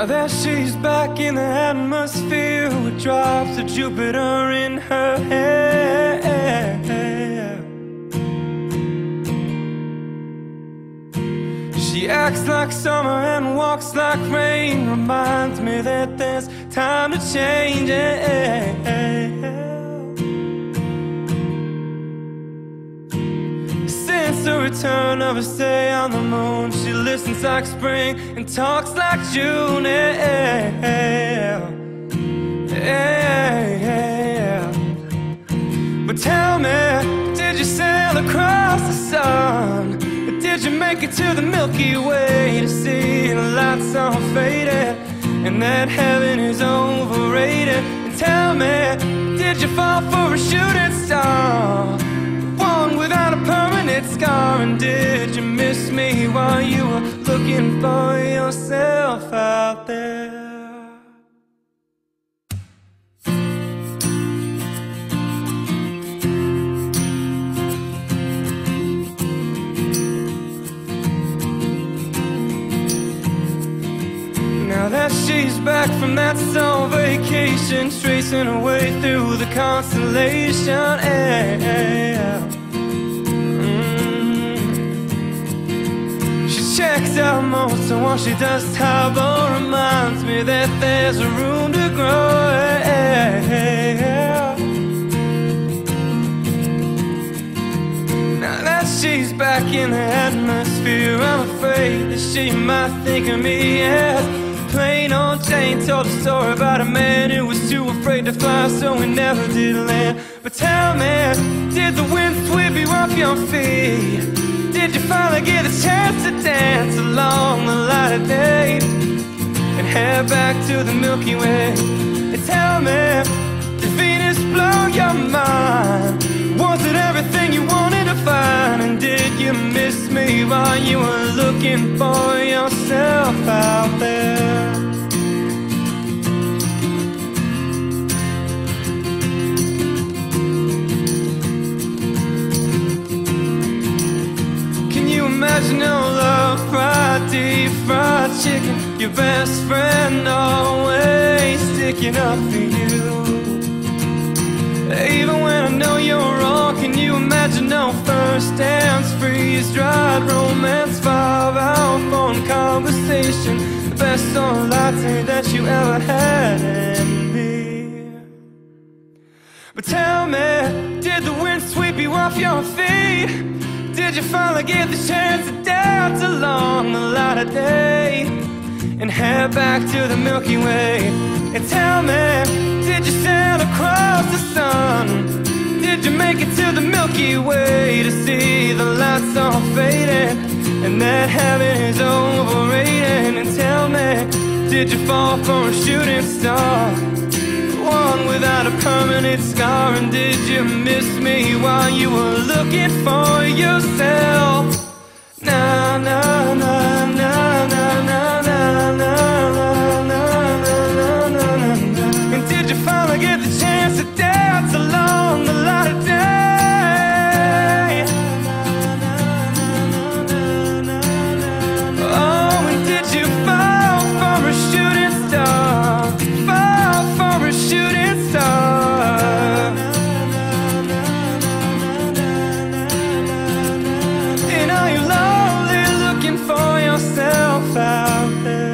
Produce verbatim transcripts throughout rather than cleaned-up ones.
Now that she's back in the atmosphere with drops of Jupiter in her hair, she acts like summer and walks like rain, reminds me that there's time to change. Since the return of her stay on the moon, she listens like spring and talks like June. But tell me, did you sail across the sun? Did you make it to the Milky Way to see the lights all faded and that heaven is overrated? And tell me, did you fall for a shooting star, one without a permanent scar? And did you miss me while you were looking for yourself out there? Now that she's back from that summer vacation, tracing her way through the constellation, mm. She checks out most of what she does top, but reminds me that there's a room to grow. Now that she's back in the atmosphere, I'm afraid that she might think of me as plain old Jane. Told a story about a man who was too afraid to fly, so he never did land. But tell me, did the wind sweep you off your feet? Did you finally get a chance to dance along the light of day and head back to the Milky Way? And tell me, did Venus blow your mind? Was it everything you wanted to find? And did you miss me while you were looking for yourself out there? Can you imagine your love, fried deep fried chicken, your best friend always sticking up for you? Even when I know you're wrong, can you imagine no first dance, freeze-dried romance, five-hour phone conversation, the best song latte that you ever had in me? But tell me, did the wind sweep you off your feet? Did you finally get the chance to dance along the light of day and head back to the Milky Way? And tell me, did you sail across the sun? Did you make it to the Milky Way to see the lights all faded and that heaven is overrated? And tell me, did you fall for a shooting star, one without a permanent scar? And did you miss me while you were looking for yourself? Na na na na na na na na. Did you finally get the chance to dance along the light of day? Oh, and did you fall for a shooting star, fall for a shooting star? And are you lonely looking for yourself out there?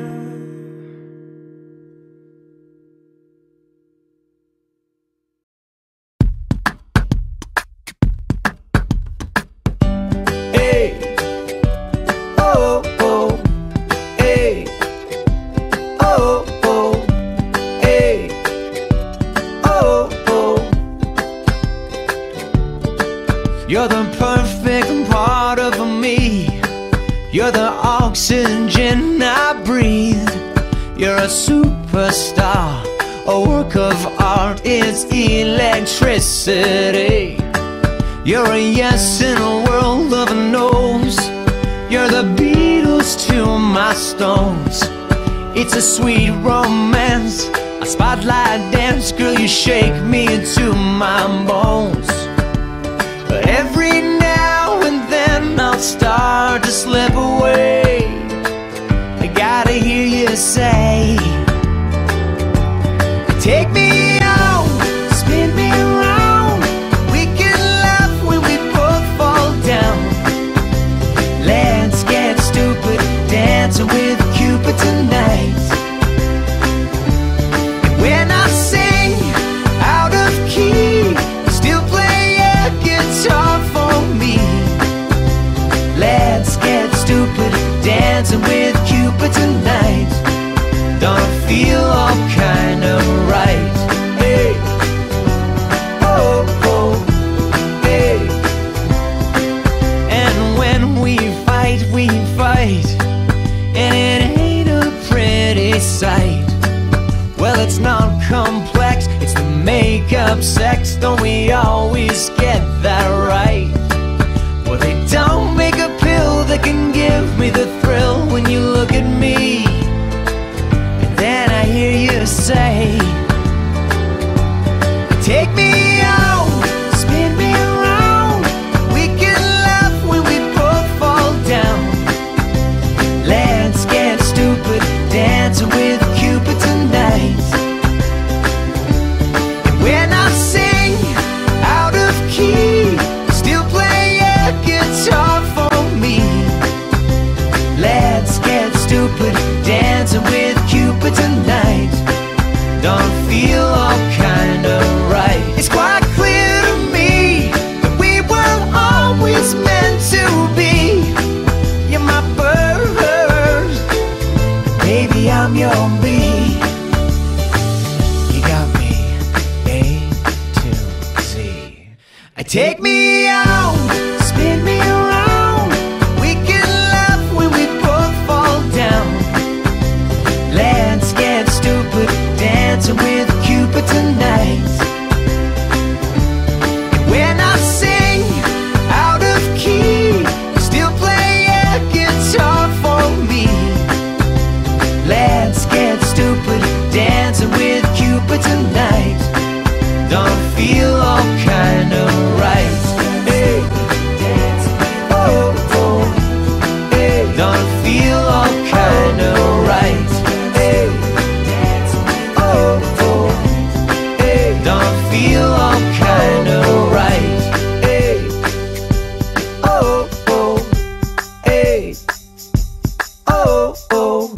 You're the perfect part of me. You're the oxygen I breathe. You're a superstar, a work of art, it's electricity. You're a yes in a world of no's. You're the Beatles to my Stones. It's a sweet romance, a spotlight dance. Girl, you shake me to my bones. But every now and then I'll start to slip away. I gotta hear you say, take me out, spin me around. We can laugh when we both fall down. Let's get stupid, dancing with Cupid tonight. And when I sing out of key, still play a guitar for me. Let's get stupid, dancing with Cupid tonight. Don't feel all kind of right. Hey, oh, oh, hey. And when we fight, we fight, and it ain't a pretty sight. Well, it's not complex, it's the make-up sex. Don't we always get that right? Well, they don't make a pill that can give me the thrill when you look at me. And then I hear you say, take me out, spin me around. We can laugh when we both fall down. Let's get stupid, dancing with Cupid tonight. And when I sing out of key, still play a guitar for me. Let's get stupid, dancing with Cupid tonight. Don't feel all kind of right. It's quite clear to me that we weren't always meant to be. You're my bird, baby, I'm your bee. You got me A to Z. I take me out, spin me around. We can laugh when we both fall down. Let's get stupid, dancing with Cupid tonight. And when I sing out of key, still play a guitar for me. Let's get stupid, dancing with Cupid tonight. Don't feel all kind of right. Hey, oh, oh, hey. Don't feel all kind of right. Hey, oh, oh, hey. Don't feel all kind of right. Hey, oh, oh, hey, oh, oh.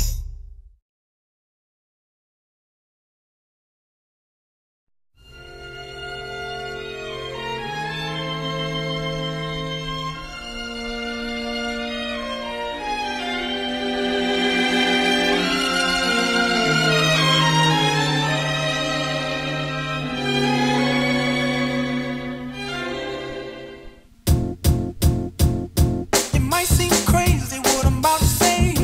It might seem crazy what I'm about to say.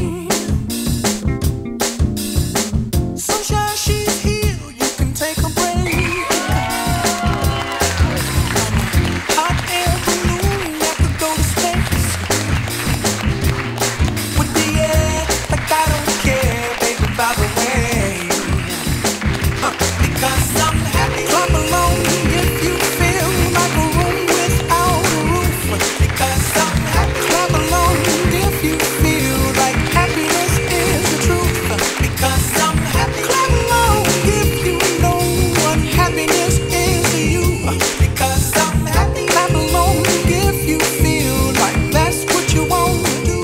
Sunshine, she's here, you can take a break. Hot air balloon that could go to space. With the air, like I don't care, baby, by the way. Huh, because I'm happy. Clap along if you feel like a room without a roof. Because I'm happy. Clap along if you feel like happiness is the truth. Because I'm happy. Clap along if you know what happiness is to you. Because I'm happy. Clap along if you feel like that's what you want to do.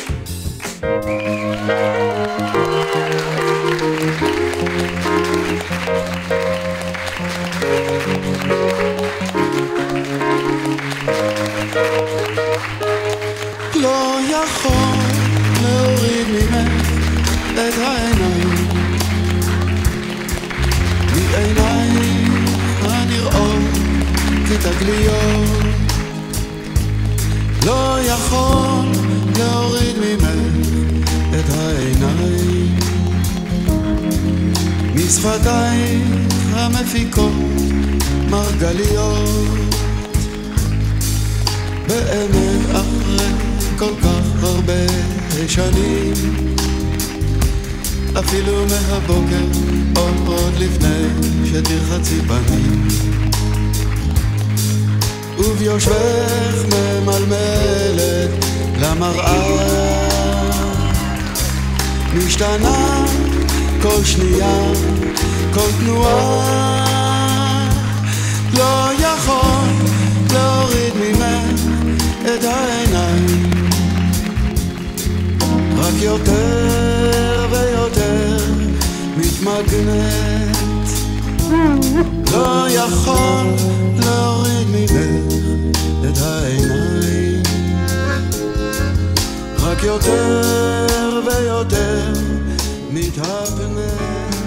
לא יכול להוריד ממך את העיניים, מעיניים הנראות כתגליות. לא יכול להוריד ממך את העיניים, משפתייך המפיקות מרגליות. באמת אחרי כל כך הרבה שנים, אפילו מהבוקר עוד לפני שתרחצי פנים, וביושבך ממלמלת למראה, משתנה כל שנייה, כל תנועה. לא יכול להוריד ממך את העיניים, רק יותר ויותר מתמגנת. לא יכול להוריד ממך את העיניים, רק יותר ויותר מתהפנת.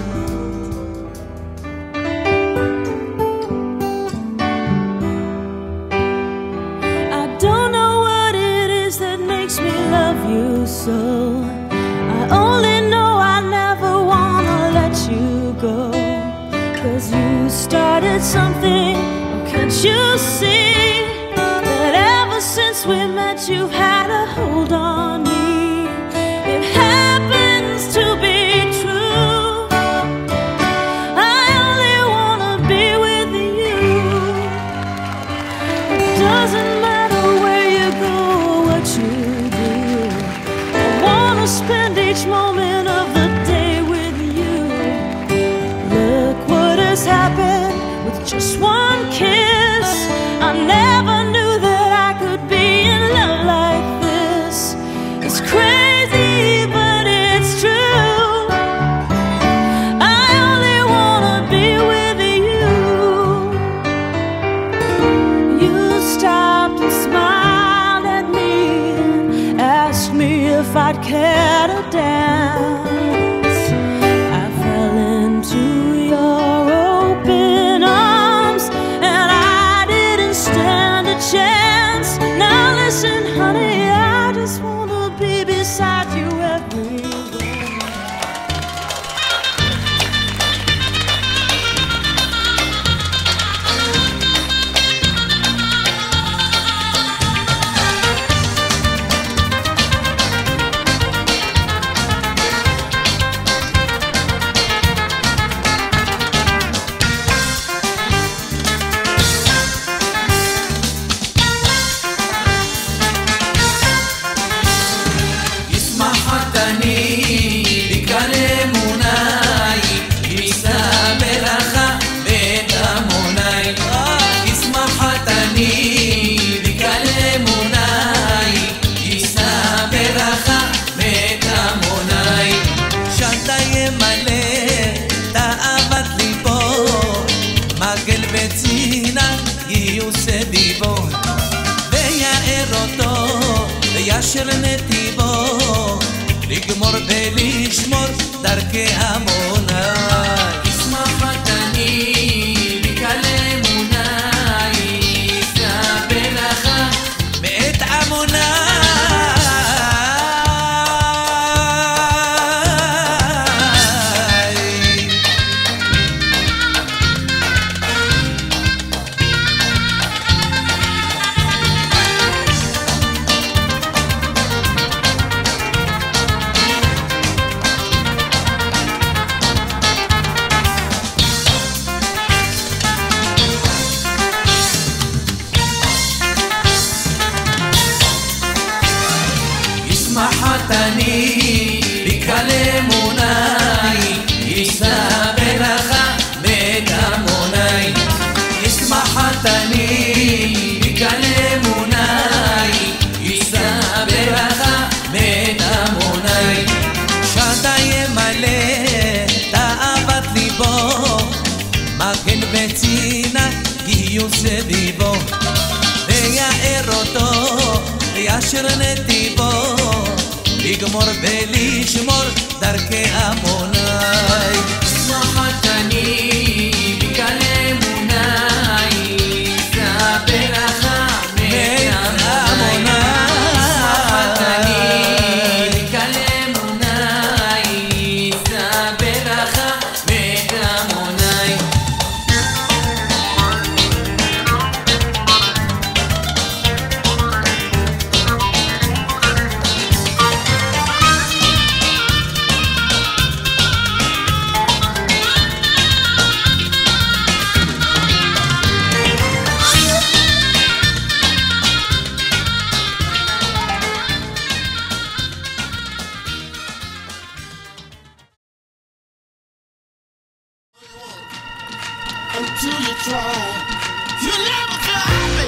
So I only know I never wanna let you go, 'cause you started something. Can't you see that ever since we met you've had a hold on me? It happens to be true. I only wanna be with you. It doesn't matter where you go, what you do. Spend each moment of the day with you. Look what has happened with just one kiss. I never knew that I could be in love like this. It's crazy, but it's true. I only wanna be with you. You stopped and smiled at me, asked me if I'd care to dance. I fell into your open arms and I didn't stand a chance. Now listen, honey, I just wanna be beside you everywhere. ישר נתיבו, לגמור ולשמור דרכי אמונה. ישמח חתני בקל אמונה, יישא ברכה בעת אמונה. סביבו ויער אותו וישר נתיבו, לגמור ולשמור דרכי אמוני. שמחתני בקל אמוני, יישא ברכה בעת אמוני. שמחתני בקל אמוני, יישא ברכה בעת אמוני. until you try. You never feel happy.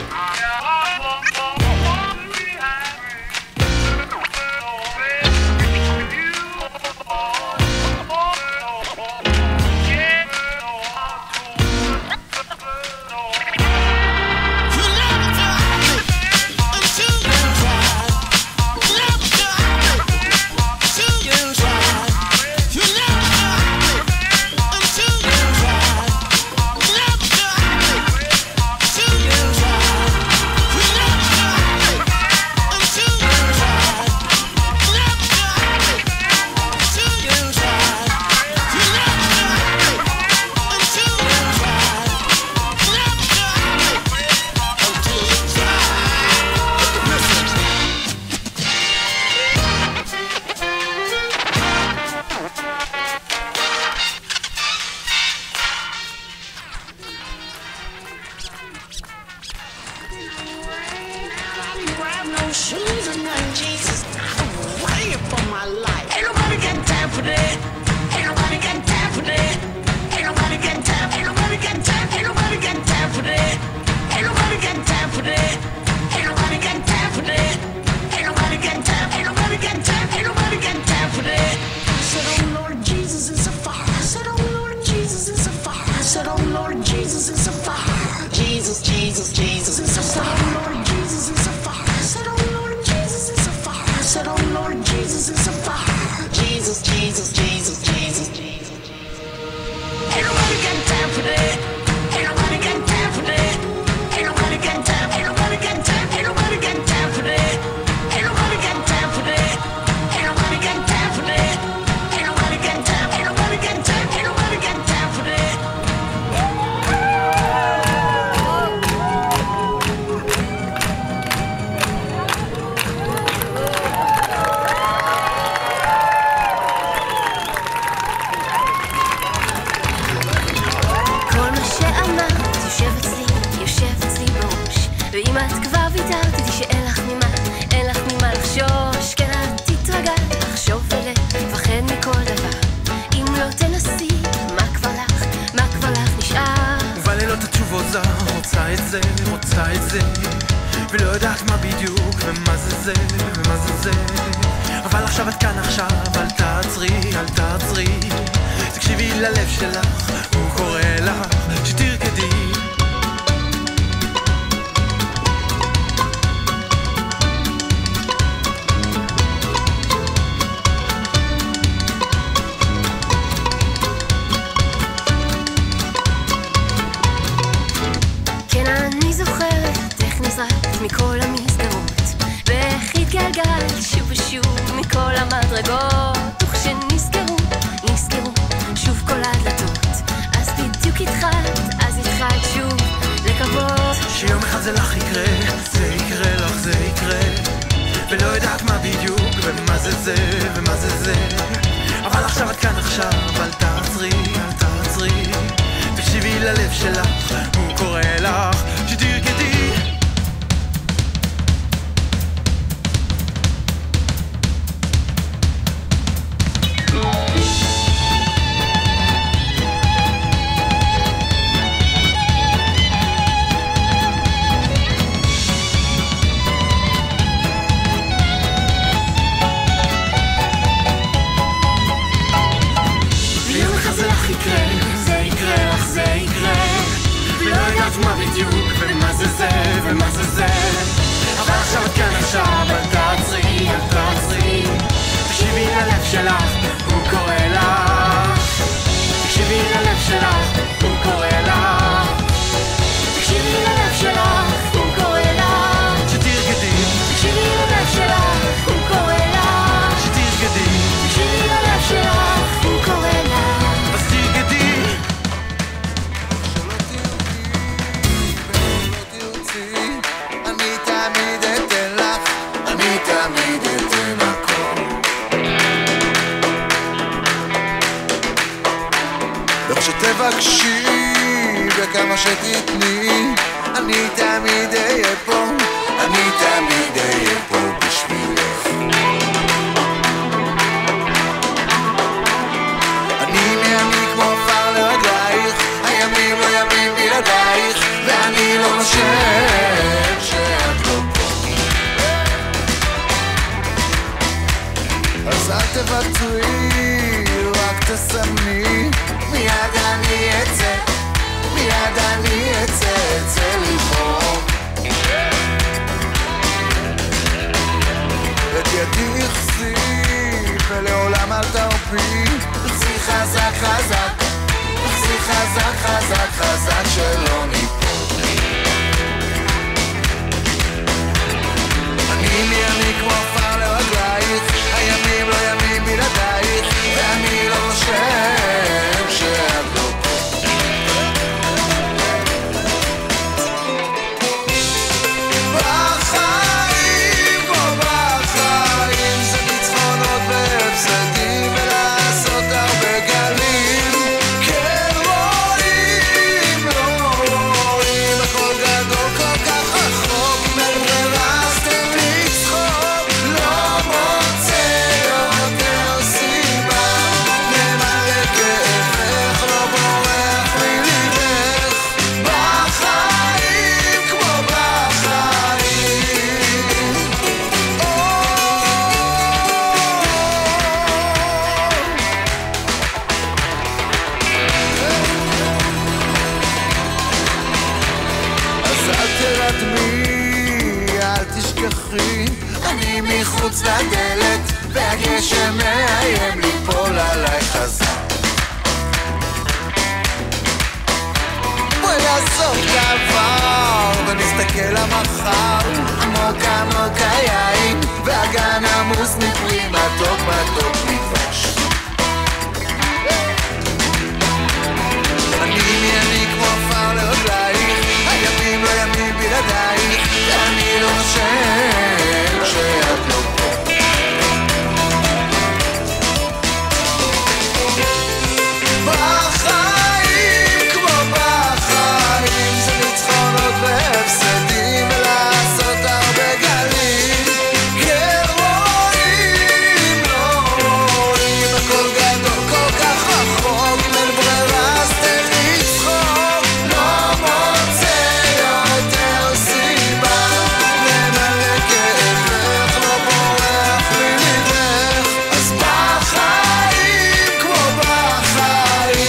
תבקשי וכמה שתתני, אני תמיד אהיה פה, אני תמיד אהיה פה בשבילך. אני מעני כמו עפר לרגלייך, הימים לא ימים בי, תחזי חזק חזק, תחזי חזק חזק חזק שלא ניפול. אני מי אני כמו עפר לרגלייך, הימים לא ימים בלעדייך, ואני לא חושב שאת לא פה. בחיים כמו בחיים זה ניצחונות והפסדים ולעשות הרבה גלים. כן רואים, לא רואים, הכל גדול כל כך רחוק, אם אין ברירה אז תן לי צחוק. לא מוצא יותר סיבה למלא כאבך, לא בורח מליבך. בחיים כמו בחיים. אז אל תרתמי, אל תשכחי, אני מחוץ לדלת והגשם מאיים ליפול עליי חזק. בואי לעשות דבר ונסתכל למחר, עמוק עמוק היין והגן עמוס מפרי מתוק מתוק מדבש. אני מי אני כמו עפר לרגלייך, הימים לא ימים בלעדייך, ואני לא חושב שאת לא פה. בחיים כמו בחיים זה ניצחונות והפסדים ולעשות הרבה גלים. כן רואים, לא רואים, הכל גדול כל כך רחוק, אם אין ברירה אז תן לי צחוק. לא מוצא יותר סיבה למלא כאבך, לא בורח מליבך. אז בחיים כמו בחיים.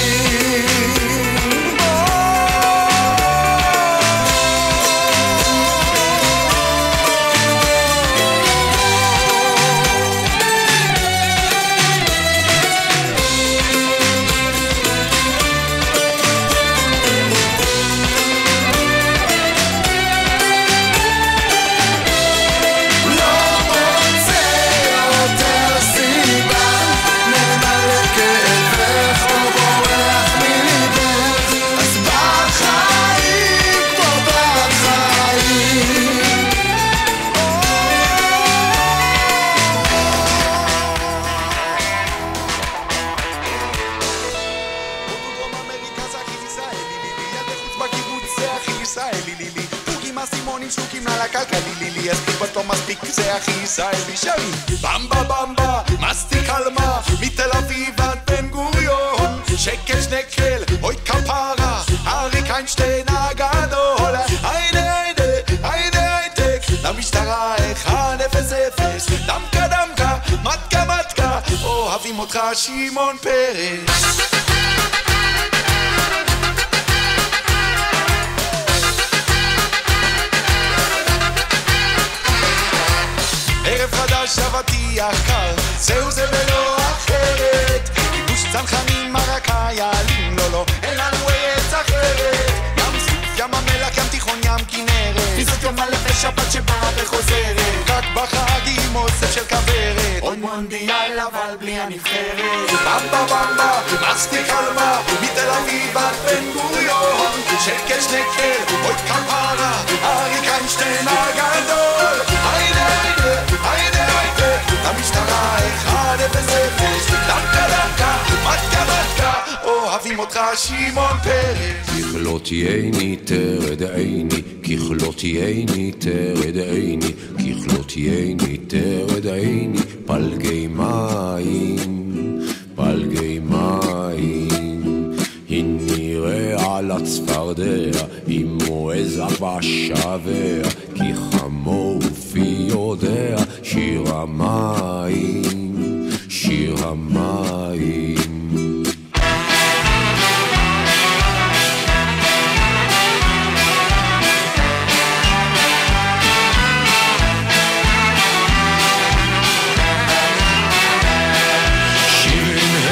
לא מוצא יותר סיבה למלא כאבך, לא בורח מליבך. אז בחיים כמו בחיים. דרום אמריקה זה הכי ישראלי לילי, ילדי חוץ בקיבוץ זה הכי ישראלי לילי, פוגים אסימונים שלוקים על הכלכלי לילי, הספיק בטו מספיק זה הכי ישראלי שלי. במבה במבה, מסטיק אלמה, מתל אביב עד בן גוריון, שקל שנקל, אוי כפרה, אריק איינשטיין הגדול. היידה היידה, היידה הייטק, למשטרה אחד אפס אפס, דמקה דמקה, מתקה מתקה, אוהבים אותך שמעון פרס. ערב חדש אבטיח קר, זהו זה ולא אחרת, כיבוש צנחנים מרקה יעלים, לא לא, אין לנו ארץ אחרת. ים סוף, ים המלח, ים תיכון, ים כנרת, פיזות יום מלא ושבת שבאה וחוזרת, רק בחגים אוסף של כברת, עוד מונדיאל אבל בלי הנבחרת. במבה במבה, מסטיק אלמה, מתל אביב עד בן גוריון, שקל שנקל, אוי כפרה, אריק איינשטיין הגדול. היידה היידה, היידה היידה, למשטרה אחד אפס אפס, דמקה דמקה, מתקה מתקה, אוהבים אותך שמעון פרס. ככלותייני תרד עיני, ככלותייני תרד עיני, ככלותייני תרד עיני, פלגי מים, פלגי מים. הנה ראה על הצפרדע, עם מועז בשבע, כי חמו ופי יודע, שיר המים, שיר המים. שירים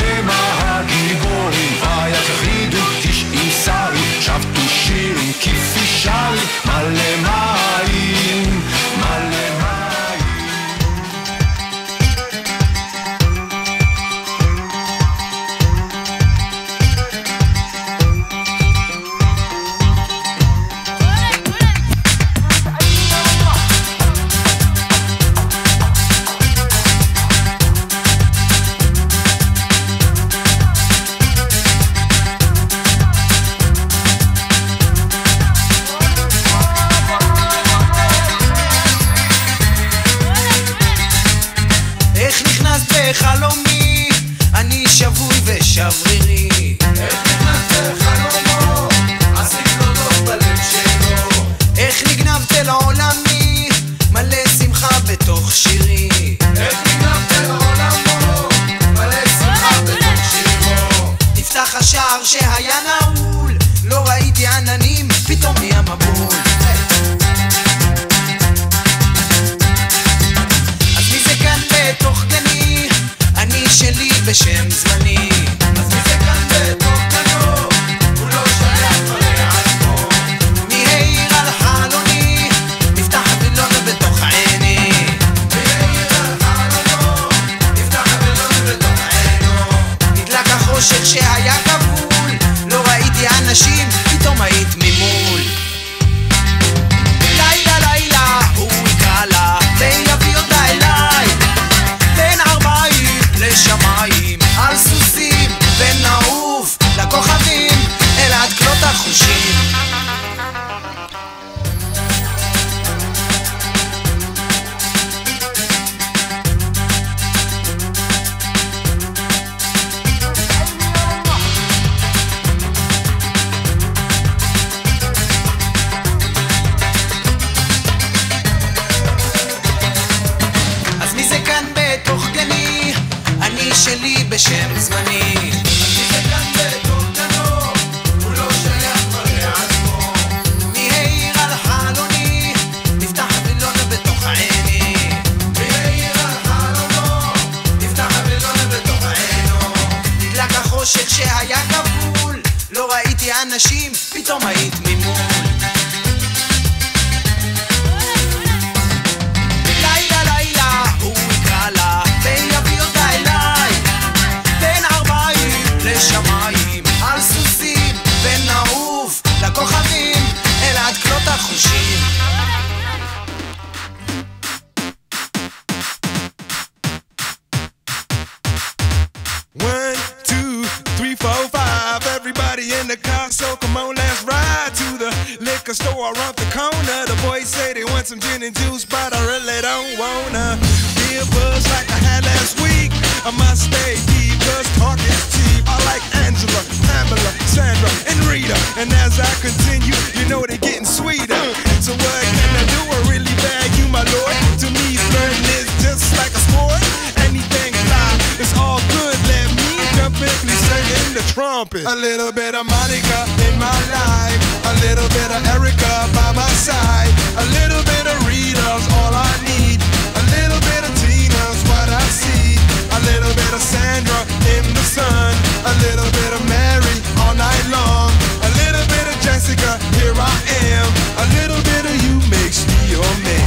פתאום נהיה מבול. אז מי זה כאן בתוך גני? אני שלי בשם זמני. אז מי זה כאן בתוך גנו? הוא לא שייך כבר לעצמו. מי העיר על חלוני? נפתח הווילון בתוך עיני. מי העיר על חלונו? נפתח הווילון בתוך עינו. נדלק החושך שהיה כבול, לא ראיתי אנשים, פתאום היית ממול. לילה לילה הוא יקרא לה ויביא אותה אליי, בין ארבעים לשמיים על סוסים, ונעוף לכוכבים אל עד כלות החושים. אז מי זה כאן בתוך גני? אני שלי בשם זמני. מי זה כאן בתוך גנו? הוא לא שייך כבר לעצמו. מי העיר על חלוני? נפתח הווילון בתוך עיני. מי העיר על חלונו? נפתח הווילון בתוך עינו. נדלק החושך שהיה כבול, לא ראיתי אנשים, פתאום היית ממול. לילה לילה הוא יקרא לה ויביא אותה אליי, בין ארבעים לשמיים על סוסים, ונעוף לכוכבים אל עד כלות החושים. One, two, three, four, five. Everybody in the car, so come on, let's ride to the liquor store around the corner. The boys say they want some gin and juice, but I really don't wanna be a buzz like I had last week. I must stay deep, cause talk is cheap. I like Angela, Pamela, Sandra, and Rita. And as I continue, you know they're getting sweeter. So what can I do? I really bag you, my lord. To me, flirting is just like a sport. Anything fly, it's all good. Let me jump in, please sing the trumpet. A little bit of Monica in my life, a little bit of Erica by my side, a little bit of Rita's all I need, a little bit of Tina's what I see, a little bit of Sandra in the sun, a little bit of Mary all night long, a little bit of Jessica, here I am, a little bit of you makes me your man.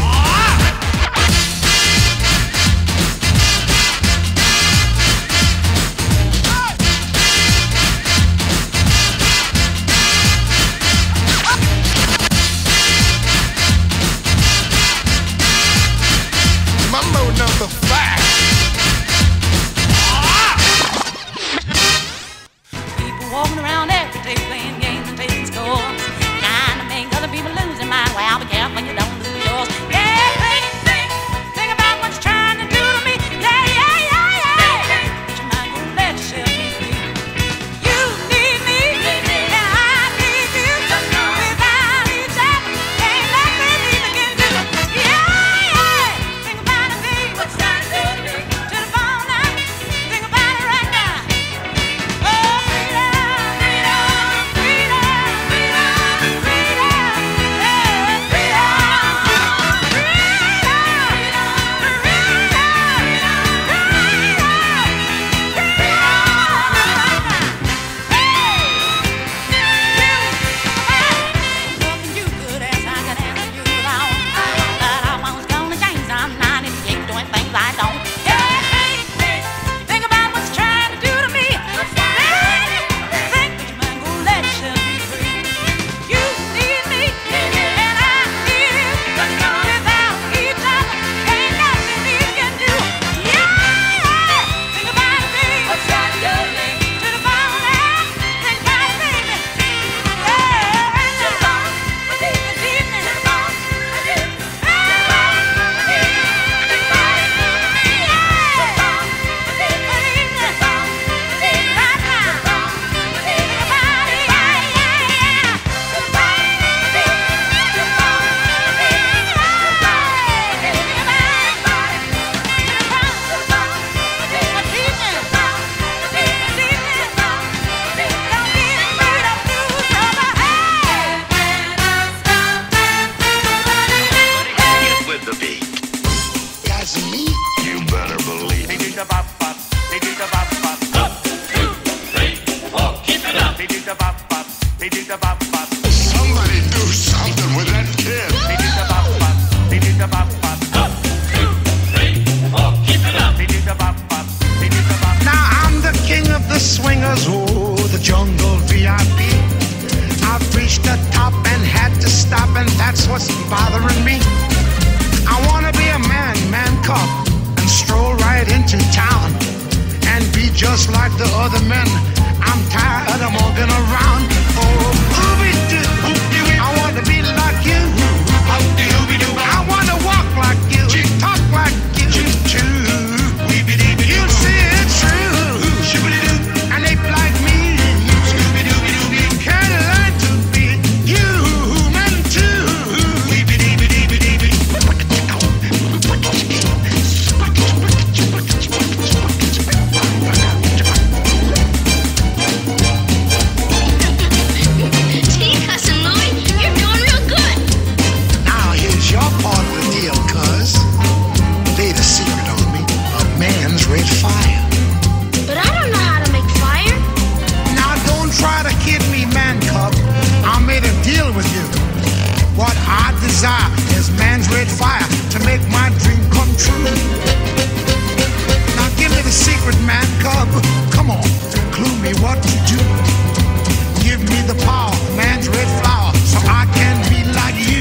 something with that kid. Now I'm the king of the swingers, oh, the jungle V I P. I've reached the top and had to stop, and that's what's bothering me. I wanna be a man, man cub, and stroll right into town and be just like the other men. I'm tired of walking around. Oh, ooby-doo, I wanna be like you. I wanna walk like you, talk like you too. You see it's true, and they like me. Can learn to be human too. Gee, Cousin Louie, you're doing real good. Now here's your part of the deal, cuz. Lay the secret on me of man's red fire. But I don't know how to make fire. Now don't try to kid me, man cub. I made a deal with you. What I desire is man's red fire to make my dream come true. Now give me the secret, man cub. Come on, clue me what to do. Give me the power, man's red flower, so I can be like you.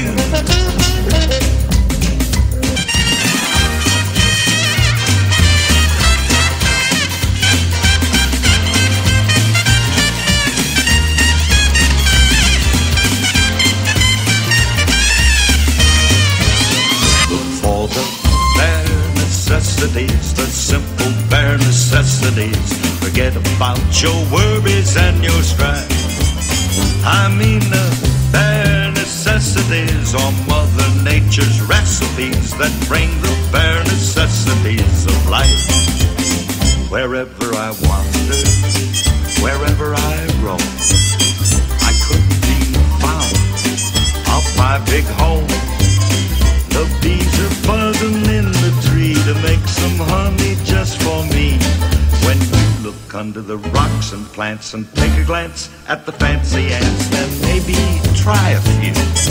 For the bare necessities, the simple bare necessities. Forget about your worries and your strife. I mean the bare necessities are Mother Nature's recipes that bring the bare necessities of life. Wherever I wander, wherever I roam, I couldn't be found off my big home. The bees are buzzing in the tree to make some honey just for me. When you look under the rocks and plants and take a glance at the fancy ants, then maybe try a few.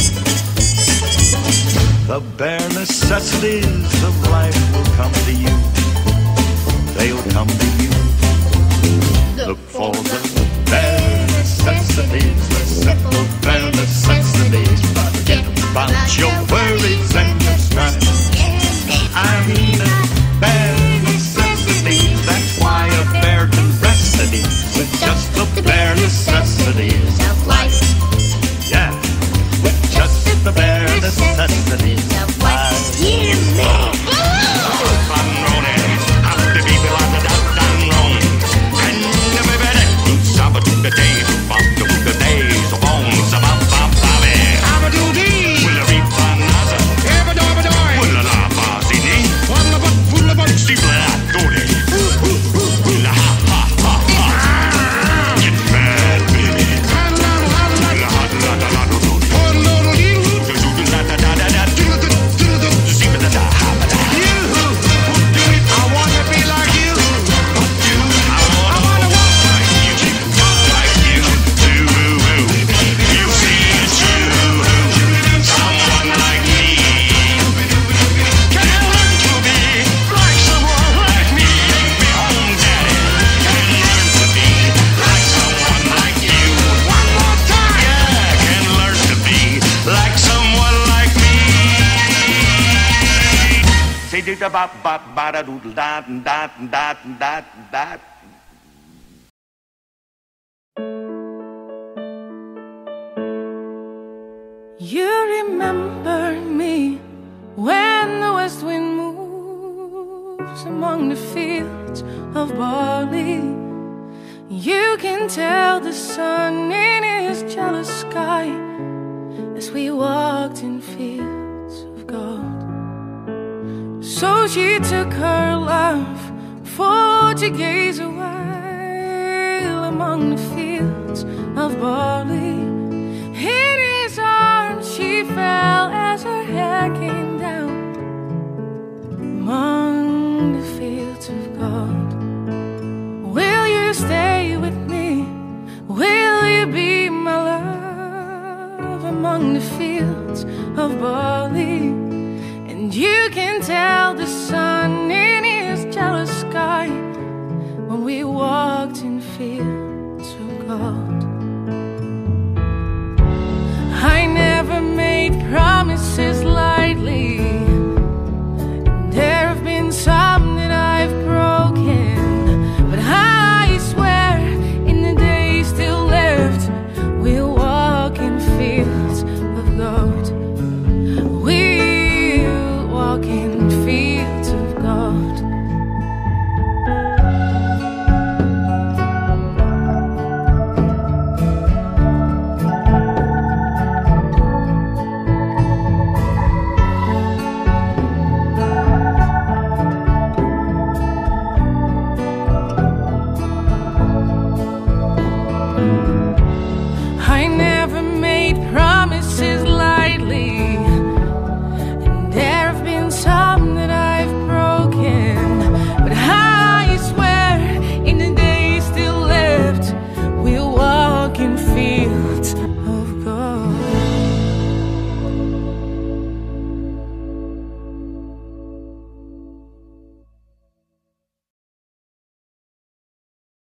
The bare necessities of life will come to you. They'll come to you. Look for the bare necessities, the simple bare necessities. Forget about your worries and your strife. I mean the bare necessities. That's why a bear can rest at ease with just the bare necessities of life. Yeah, with just the bare necessities of life. Yeah, man. The days of the days of bones about Bobby. I'm a doodie. Will a reap another? Ever do, ever do. Will a la bazini? Full of it, full of it. Steeple that doody. Will a ha ha ha ha. Get mad, baby. Will a hot la la la do do. Do do do da da da da da. Steeple da da ha da da. I wanna be like you. I wanna walk like you. Walk like you. Do you see it's true? Someone like me can learn to be like someone like me. Be home, daddy. Can learn to be like someone like you. One more time. Yeah, can learn to be like someone like me. Say do da ba ba ba da doodle da da da da da. You remember me when the west wind moves among the fields of barley. You can tell the sun in his jealous sky as we walked in fields of gold. So she took her love for to gaze a while among the fields of barley. In his arms she fell as her hair came down among the fields of gold. Will you stay with me? Will you be my love among the fields of barley, and you can tell the sun in his jealous sky when we walked in fields of gold. I never made promises